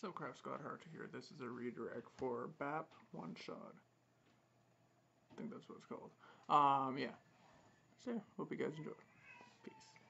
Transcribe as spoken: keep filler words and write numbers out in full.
So Craft Squad Heart here. This is a redirect for B A P One Shot. I think that's what it's called. Um, yeah. So, hope you guys enjoy. Peace.